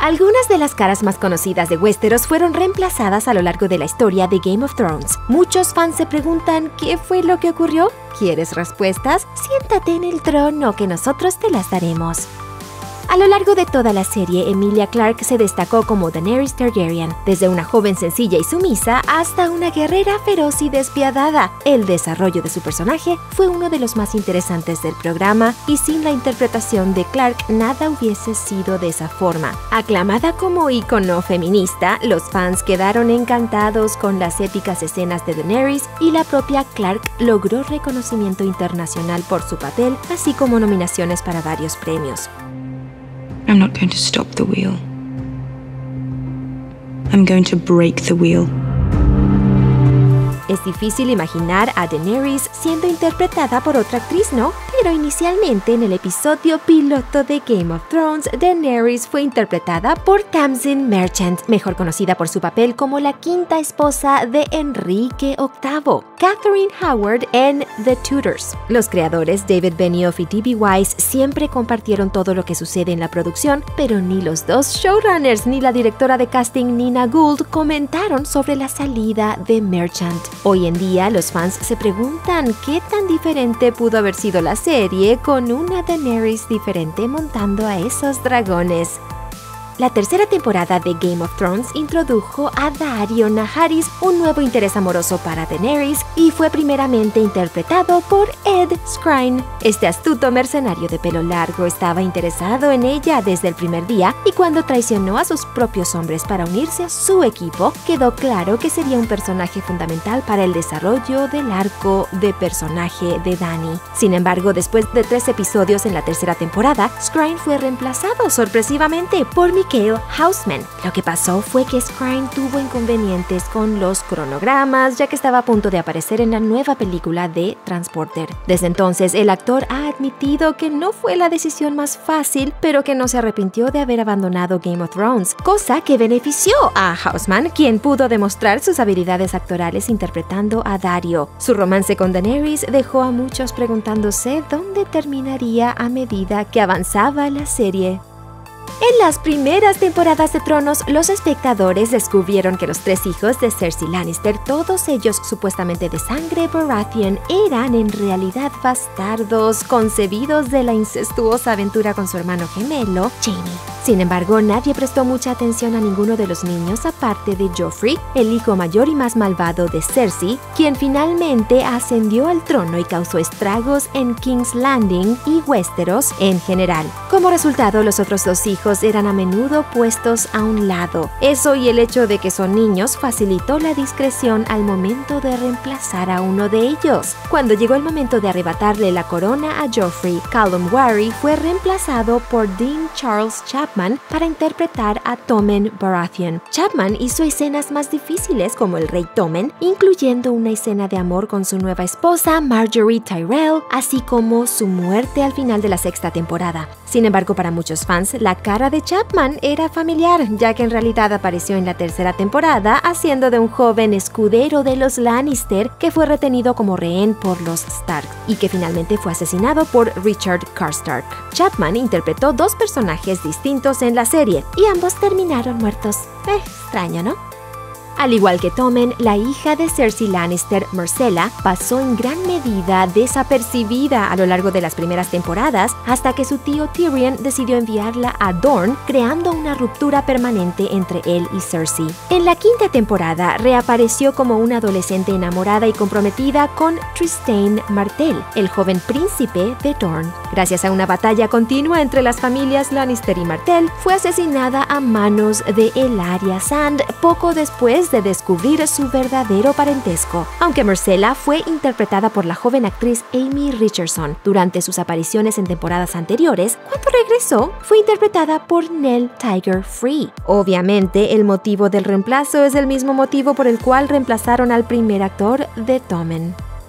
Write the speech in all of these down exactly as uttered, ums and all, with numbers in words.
Algunas de las caras más conocidas de Westeros fueron reemplazadas a lo largo de la historia de Game of Thrones. Muchos fans se preguntan ¿qué fue lo que ocurrió? ¿Quieres respuestas? Siéntate en el trono que nosotros te las daremos. A lo largo de toda la serie, Emilia Clarke se destacó como Daenerys Targaryen, desde una joven sencilla y sumisa hasta una guerrera feroz y despiadada. El desarrollo de su personaje fue uno de los más interesantes del programa y sin la interpretación de Clarke nada hubiese sido de esa forma. Aclamada como ícono feminista, los fans quedaron encantados con las épicas escenas de Daenerys y la propia Clarke logró reconocimiento internacional por su papel, así como nominaciones para varios premios. I'm not going to stop the wheel. I'm going to break the wheel. Es difícil imaginar a Daenerys siendo interpretada por otra actriz, ¿no? Pero inicialmente en el episodio piloto de Game of Thrones, Daenerys fue interpretada por Tamzin Merchant, mejor conocida por su papel como la quinta esposa de Enrique octavo, Catherine Howard en The Tudors. Los creadores David Benioff y D B Weiss siempre compartieron todo lo que sucede en la producción, pero ni los dos showrunners ni la directora de casting Nina Gould comentaron sobre la salida de Merchant. Hoy en día, los fans se preguntan qué tan diferente pudo haber sido la serie con una Daenerys diferente montando a esos dragones. La tercera temporada de Game of Thrones introdujo a Daario Naharis, un nuevo interés amoroso para Daenerys, y fue primeramente interpretado por Ed Skrein. Este astuto mercenario de pelo largo estaba interesado en ella desde el primer día, y cuando traicionó a sus propios hombres para unirse a su equipo, quedó claro que sería un personaje fundamental para el desarrollo del arco de personaje de Dany. Sin embargo, después de tres episodios en la tercera temporada, Skrein fue reemplazado sorpresivamente por Mikael Hausman. Lo que pasó fue que Skrein tuvo inconvenientes con los cronogramas, ya que estaba a punto de aparecer en la nueva película de Transporter. Desde entonces, el actor ha admitido que no fue la decisión más fácil, pero que no se arrepintió de haber abandonado Game of Thrones, cosa que benefició a Hausman, quien pudo demostrar sus habilidades actorales interpretando a Daario. Su romance con Daenerys dejó a muchos preguntándose dónde terminaría a medida que avanzaba la serie. En las primeras temporadas de Tronos, los espectadores descubrieron que los tres hijos de Cersei Lannister, todos ellos supuestamente de sangre Baratheon, eran en realidad bastardos concebidos de la incestuosa aventura con su hermano gemelo, Jaime. Sin embargo, nadie prestó mucha atención a ninguno de los niños aparte de Joffrey, el hijo mayor y más malvado de Cersei, quien finalmente ascendió al trono y causó estragos en King's Landing y Westeros en general. Como resultado, los otros dos hijos eran a menudo puestos a un lado. Eso y el hecho de que son niños facilitó la discreción al momento de reemplazar a uno de ellos. Cuando llegó el momento de arrebatarle la corona a Joffrey, Callum Wary fue reemplazado por Dean Charles Chapman para interpretar a Tommen Baratheon. Chapman hizo escenas más difíciles como el rey Tommen, incluyendo una escena de amor con su nueva esposa Marjorie Tyrell, así como su muerte al final de la sexta temporada. Sin embargo, para muchos fans, la cara de Chapman era familiar, ya que en realidad apareció en la tercera temporada haciendo de un joven escudero de los Lannister que fue retenido como rehén por los Stark y que finalmente fue asesinado por Richard Karstark. Chapman interpretó dos personajes distintos en la serie y ambos terminaron muertos. Eh, extraño, ¿no? Al igual que Tommen, la hija de Cersei Lannister, Myrcella, pasó en gran medida desapercibida a lo largo de las primeras temporadas hasta que su tío Tyrion decidió enviarla a Dorne, creando una ruptura permanente entre él y Cersei. En la quinta temporada, reapareció como una adolescente enamorada y comprometida con Trystane Martell, el joven príncipe de Dorne. Gracias a una batalla continua entre las familias Lannister y Martell, fue asesinada a manos de Ellaria Sand poco después de descubrir su verdadero parentesco. Aunque Myrcella fue interpretada por la joven actriz Amy Richardson durante sus apariciones en temporadas anteriores, cuando regresó fue interpretada por Nell Tiger Free. Obviamente, el motivo del reemplazo es el mismo motivo por el cual reemplazaron al primer actor de Tommen.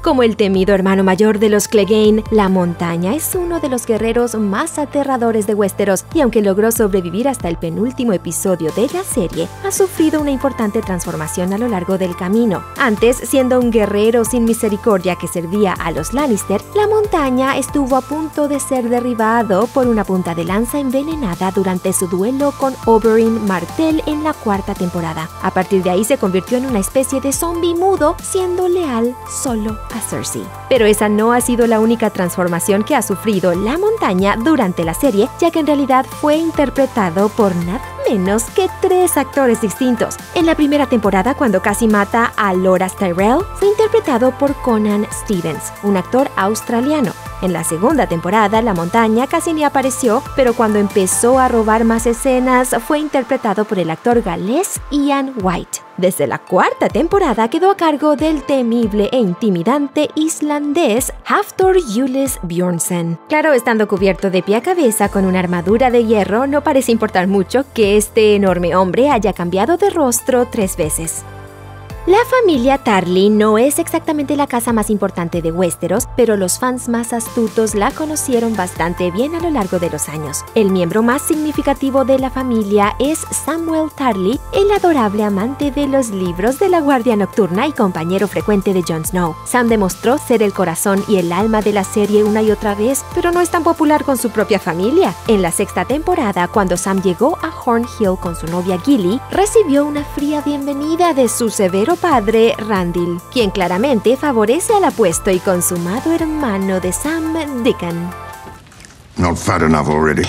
Como el temido hermano mayor de los Clegane, la montaña es uno de los guerreros más aterradores de Westeros y aunque logró sobrevivir hasta el penúltimo episodio de la serie, ha sufrido una importante transformación a lo largo del camino. Antes, siendo un guerrero sin misericordia que servía a los Lannister, la montaña estuvo a punto de ser derribado por una punta de lanza envenenada durante su duelo con Oberyn Martell en la cuarta temporada. A partir de ahí se convirtió en una especie de zombie mudo, siendo leal solo a Cersei. Pero esa no ha sido la única transformación que ha sufrido la montaña durante la serie, ya que en realidad fue interpretado por nada menos que tres actores distintos. En la primera temporada, cuando casi mata a Loras Tyrell, fue interpretado por Conan Stevens, un actor australiano. En la segunda temporada, la montaña casi ni apareció, pero cuando empezó a robar más escenas, fue interpretado por el actor galés Ian White. Desde la cuarta temporada quedó a cargo del temible e intimidante islandés Hafthor Jules Bjornsson. Claro, estando cubierto de pie a cabeza con una armadura de hierro, no parece importar mucho que este enorme hombre haya cambiado de rostro tres veces. La familia Tarly no es exactamente la casa más importante de Westeros, pero los fans más astutos la conocieron bastante bien a lo largo de los años. El miembro más significativo de la familia es Samwell Tarly, el adorable amante de los libros de la Guardia Nocturna y compañero frecuente de Jon Snow. Sam demostró ser el corazón y el alma de la serie una y otra vez, pero no es tan popular con su propia familia. En la sexta temporada, cuando Sam llegó a Horn Hill con su novia Gilly, recibió una fría bienvenida de su severo padre Randyll, quien claramente favorece al apuesto y consumado hermano de Sam, Dickon. Not fat enough already.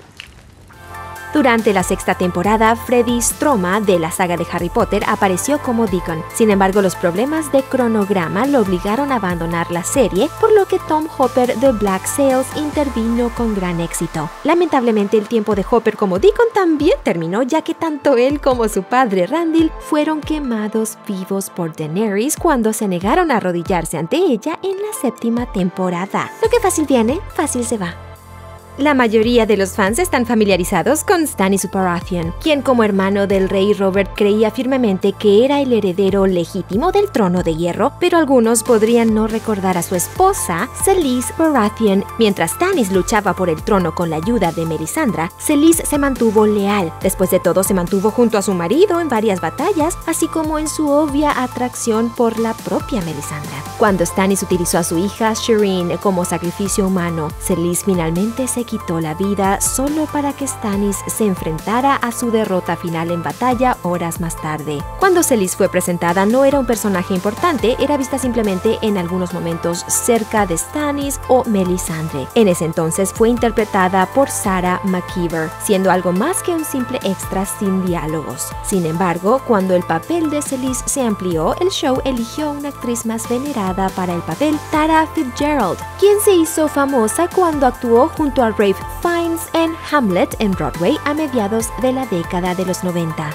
Durante la sexta temporada, Freddy Stroma de la saga de Harry Potter apareció como Dickon. Sin embargo, los problemas de cronograma lo obligaron a abandonar la serie, por lo que Tom Hopper de Black Sails intervino con gran éxito. Lamentablemente, el tiempo de Hopper como Dickon también terminó, ya que tanto él como su padre Randyll fueron quemados vivos por Daenerys cuando se negaron a arrodillarse ante ella en la séptima temporada. Lo que fácil viene, fácil se va. La mayoría de los fans están familiarizados con Stannis Baratheon, quien como hermano del rey Robert creía firmemente que era el heredero legítimo del trono de hierro, pero algunos podrían no recordar a su esposa, Selyse Baratheon. Mientras Stannis luchaba por el trono con la ayuda de Melisandre, Selyse se mantuvo leal. Después de todo, se mantuvo junto a su marido en varias batallas, así como en su obvia atracción por la propia Melisandre. Cuando Stannis utilizó a su hija Shireen como sacrificio humano, Selyse finalmente se quitó la vida solo para que Stannis se enfrentara a su derrota final en batalla horas más tarde. Cuando Selyse fue presentada, no era un personaje importante, era vista simplemente en algunos momentos cerca de Stannis o Melisandre. En ese entonces fue interpretada por Sarah McKeever, siendo algo más que un simple extra sin diálogos. Sin embargo, cuando el papel de Selyse se amplió, el show eligió una actriz más venerada para el papel, Tara Fitzgerald, quien se hizo famosa cuando actuó junto a Ralph Fiennes en Hamlet en Broadway a mediados de la década de los noventa.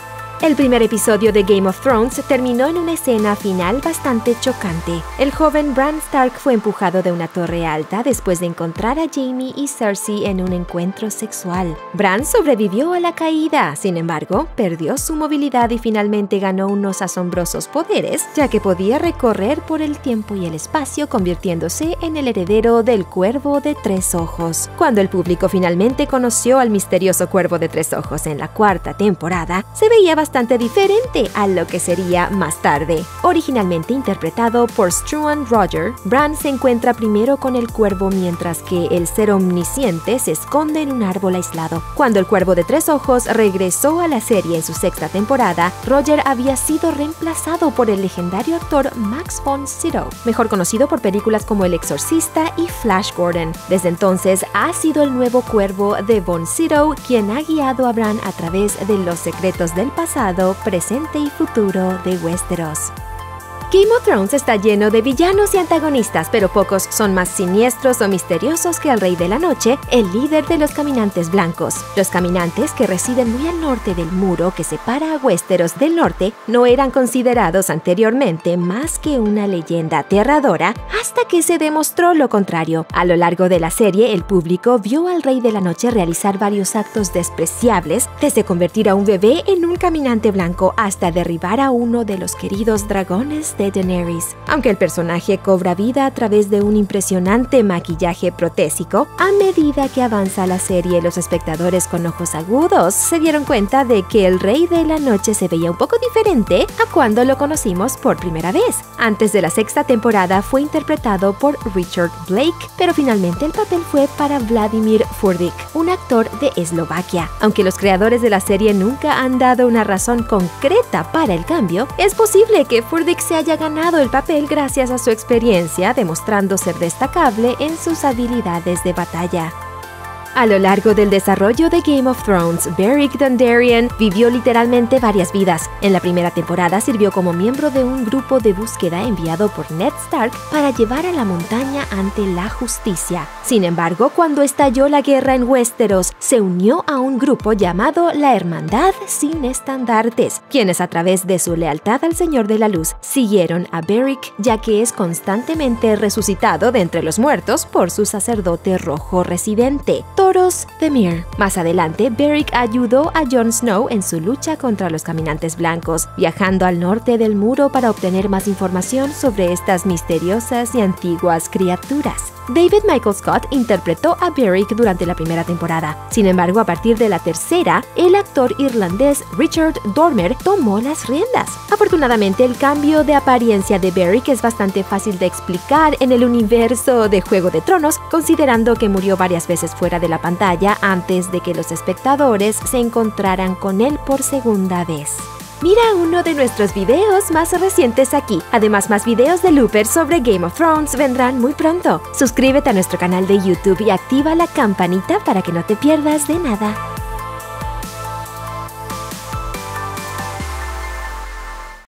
El primer episodio de Game of Thrones terminó en una escena final bastante chocante. El joven Bran Stark fue empujado de una torre alta después de encontrar a Jaime y Cersei en un encuentro sexual. Bran sobrevivió a la caída, sin embargo, perdió su movilidad y finalmente ganó unos asombrosos poderes, ya que podía recorrer por el tiempo y el espacio, convirtiéndose en el heredero del Cuervo de Tres Ojos. Cuando el público finalmente conoció al misterioso Cuervo de Tres Ojos en la cuarta temporada, se veía bastante bastante diferente a lo que sería más tarde. Originalmente interpretado por Struan Roger, Bran se encuentra primero con el cuervo mientras que el ser omnisciente se esconde en un árbol aislado. Cuando el Cuervo de Tres Ojos regresó a la serie en su sexta temporada, Roger había sido reemplazado por el legendario actor Max von Sydow, mejor conocido por películas como El Exorcista y Flash Gordon. Desde entonces ha sido el nuevo cuervo de von Sydow quien ha guiado a Bran a través de los secretos del pasado, presente y futuro de Westeros. Game of Thrones está lleno de villanos y antagonistas, pero pocos son más siniestros o misteriosos que el Rey de la Noche, el líder de los Caminantes Blancos. Los Caminantes, que residen muy al norte del muro que separa a Westeros del norte, no eran considerados anteriormente más que una leyenda aterradora hasta que se demostró lo contrario. A lo largo de la serie, el público vio al Rey de la Noche realizar varios actos despreciables, desde convertir a un bebé en un caminante blanco hasta derribar a uno de los queridos dragones de de Daenerys. Aunque el personaje cobra vida a través de un impresionante maquillaje protésico, a medida que avanza la serie, los espectadores con ojos agudos se dieron cuenta de que el Rey de la Noche se veía un poco diferente a cuando lo conocimos por primera vez. Antes de la sexta temporada fue interpretado por Richard Blake, pero finalmente el papel fue para Vladimir Furdik, un actor de Eslovaquia. Aunque los creadores de la serie nunca han dado una razón concreta para el cambio, es posible que Furdik se haya ganado el papel gracias a su experiencia, demostrando ser destacable en sus habilidades de batalla. A lo largo del desarrollo de Game of Thrones, Beric Dondarrion vivió literalmente varias vidas. En la primera temporada sirvió como miembro de un grupo de búsqueda enviado por Ned Stark para llevar a la montaña ante la justicia. Sin embargo, cuando estalló la guerra en Westeros, se unió a un grupo llamado la Hermandad Sin Estandartes, quienes a través de su lealtad al Señor de la Luz siguieron a Beric, ya que es constantemente resucitado de entre los muertos por su sacerdote rojo residente, Thoros Themir. Más adelante, Beric ayudó a Jon Snow en su lucha contra los Caminantes Blancos, viajando al norte del muro para obtener más información sobre estas misteriosas y antiguas criaturas. David Michael Scott interpretó a Beric durante la primera temporada. Sin embargo, a partir de la tercera, el actor irlandés Richard Dormer tomó las riendas. Afortunadamente, el cambio de apariencia de Beric es bastante fácil de explicar en el universo de Juego de Tronos, considerando que murió varias veces fuera de la pantalla antes de que los espectadores se encontraran con él por segunda vez. Mira uno de nuestros videos más recientes aquí. Además, más videos de Looper sobre Game of Thrones vendrán muy pronto. Suscríbete a nuestro canal de YouTube y activa la campanita para que no te pierdas de nada.